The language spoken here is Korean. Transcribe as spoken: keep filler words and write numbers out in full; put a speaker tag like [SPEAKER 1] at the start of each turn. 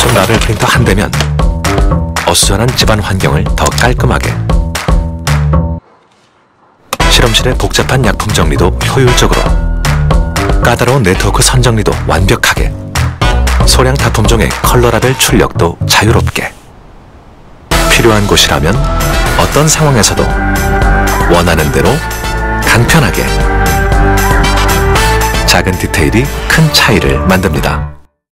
[SPEAKER 1] 라벨 프린터 한 대면 어수선한 집안 환경을 더 깔끔하게, 실험실의 복잡한 약품 정리도 효율적으로, 까다로운 네트워크 선정리도 완벽하게, 소량 다품종의 컬러 라벨 출력도 자유롭게. 필요한 곳이라면 어떤 상황에서도 원하는 대로 간편하게. 작은 디테일이 큰 차이를 만듭니다.